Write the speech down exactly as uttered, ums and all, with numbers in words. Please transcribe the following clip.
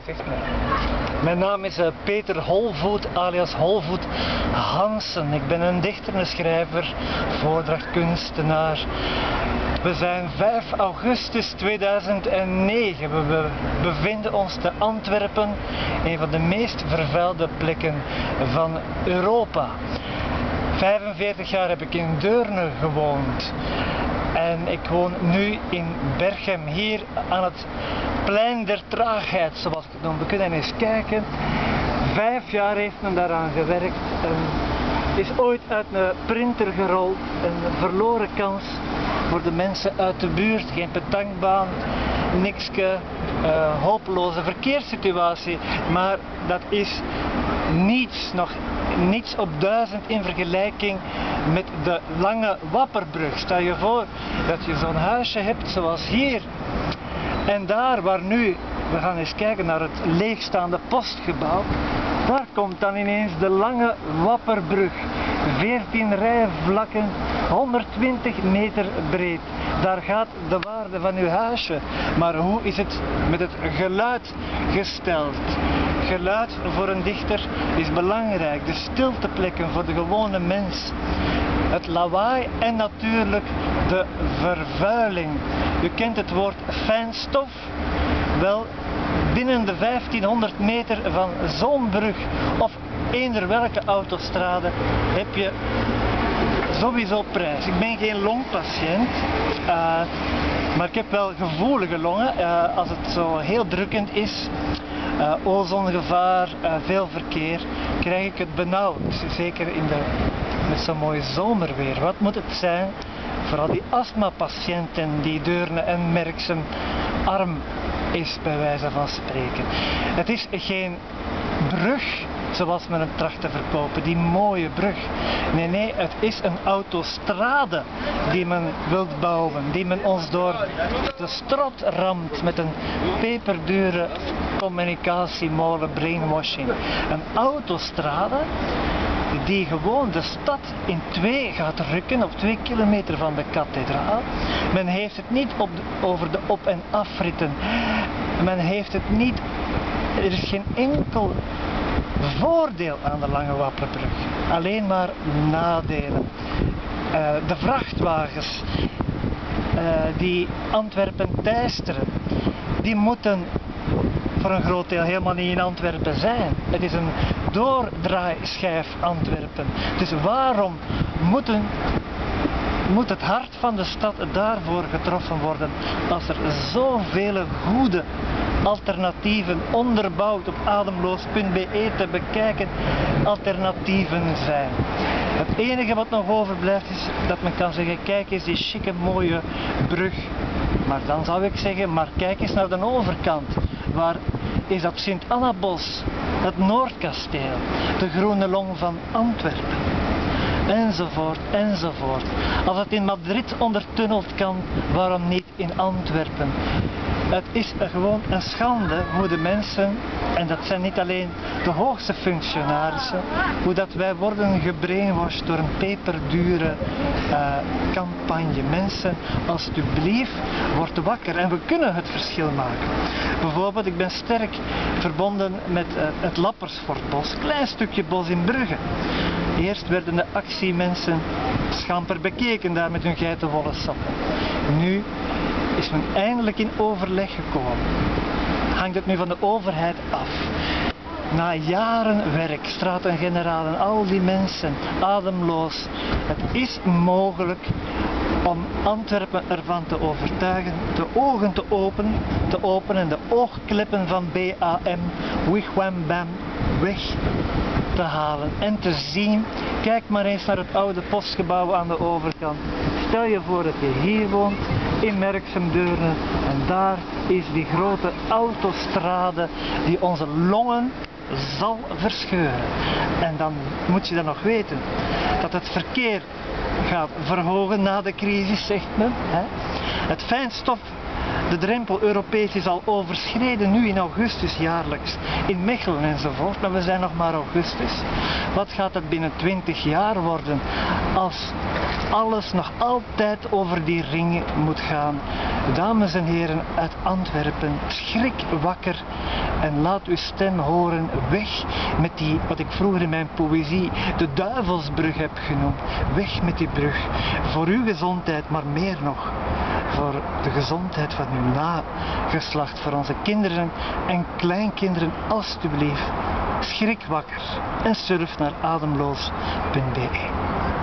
zegt men. Mijn naam is uh, Peter Holvoet, alias Holvoet Hansen. Ik ben een dichter, een schrijver, voordrachtkunstenaar. We zijn vijf augustus tweeduizend negen. We, we bevinden ons te Antwerpen, een van de meest vervuilde plekken van Europa. vijfenveertig jaar heb ik in Deurne gewoond. En ik woon nu in Berchem, hier aan het plein der traagheid, zoals ik het noem. We kunnen eens kijken. Vijf jaar heeft men daaraan gewerkt. Het is ooit uit een printer gerold. Een verloren kans voor de mensen uit de buurt. Geen petankbaan, nikske, uh, hopeloze verkeerssituatie. Maar dat is niets, nog niets op duizend in vergelijking met de Lange Wapperbrug. Stel je voor dat je zo'n huisje hebt zoals hier. En daar waar nu, we gaan eens kijken naar het leegstaande postgebouw. Daar komt dan ineens de Lange Wapperbrug. veertien rijvlakken, honderdtwintig meter breed. Daar gaat de waarde van uw huisje. Maar hoe is het met het geluid gesteld? Geluid voor een dichter is belangrijk. De stilteplekken voor de gewone mens. Het lawaai en natuurlijk de vervuiling. U kent het woord fijnstof. Wel, binnen de vijftienhonderd meter van zo'n brug of eender welke autostrade heb je sowieso prijs. Ik ben geen longpatiënt, uh, maar ik heb wel gevoelige longen. Uh, als het zo heel drukkend is, uh, ozongevaar, uh, veel verkeer, krijg ik het benauwd. Zeker in de, met zo'n mooi zomerweer. Wat moet het zijn voor al die astmapatiënten die Deurne en Merksem arm is, bij wijze van spreken. Het is geen brug zoals men het tracht te verkopen, die mooie brug. Nee, nee, het is een autostrade die men wilt bouwen, die men ons door de strot ramt met een peperdure communicatiemolen, brainwashing. Een autostrade die gewoon de stad in twee gaat rukken, op twee kilometer van de kathedraal. Men heeft het niet op de, over de op- en afritten. Men heeft het niet, er is geen enkel voordeel aan de Lange Wapperbrug. Alleen maar nadelen. Uh, de vrachtwagens uh, die Antwerpen teisteren, die moeten voor een groot deel helemaal niet in Antwerpen zijn. Het is een doordraaischijf Antwerpen. Dus waarom moeten, moet het hart van de stad daarvoor getroffen worden als er zoveel goede alternatieven onderbouwd op ademloos punt be te bekijken alternatieven zijn. Het enige wat nog overblijft is dat men kan zeggen, kijk eens die chique mooie brug. Maar dan zou ik zeggen, maar kijk eens naar de overkant. Waar is dat Sint-Annabos, het Noordkasteel, de groene long van Antwerpen, enzovoort, enzovoort. Als het in Madrid ondertunneld kan, waarom niet in Antwerpen? Het is gewoon een schande hoe de mensen, en dat zijn niet alleen de hoogste functionarissen, hoe dat wij worden gebrainwashed door een peperdure uh, campagne. Mensen, alsjeblieft, word wakker en we kunnen het verschil maken. Bijvoorbeeld, ik ben sterk verbonden met uh, het Lappersfortbos, klein stukje bos in Brugge. Eerst werden de actiemensen schamper bekeken daar met hun geitenwolle sokken. Nu is men eindelijk in overleg gekomen. Hangt het nu van de overheid af? Na jaren werk, stratengeneralen, al die mensen, ademloos. Het is mogelijk om Antwerpen ervan te overtuigen, de ogen te openen, te openen, de oogkleppen van B A M, wigwam bam, weg te halen en te zien. Kijk maar eens naar het oude postgebouw aan de overkant. Stel je voor dat je hier woont, in Merksem Deurne, en daar is die grote autostrade die onze longen zal verscheuren. En dan moet je dan nog weten dat het verkeer gaat verhogen na de crisis, zegt men. Hè? Het fijnstof De drempel Europees is al overschreden nu in augustus jaarlijks, in Mechelen enzovoort, maar we zijn nog maar augustus. Wat gaat het binnen twintig jaar worden als alles nog altijd over die ring moet gaan? Dames en heren uit Antwerpen, schrik wakker en laat uw stem horen. Weg met die, wat ik vroeger in mijn poëzie de duivelsbrug heb genoemd. Weg met die brug. Voor uw gezondheid, maar meer nog voor de gezondheid van uw nageslacht, voor onze kinderen en kleinkinderen, alstublieft. Schrik wakker en surf naar ademloos punt be.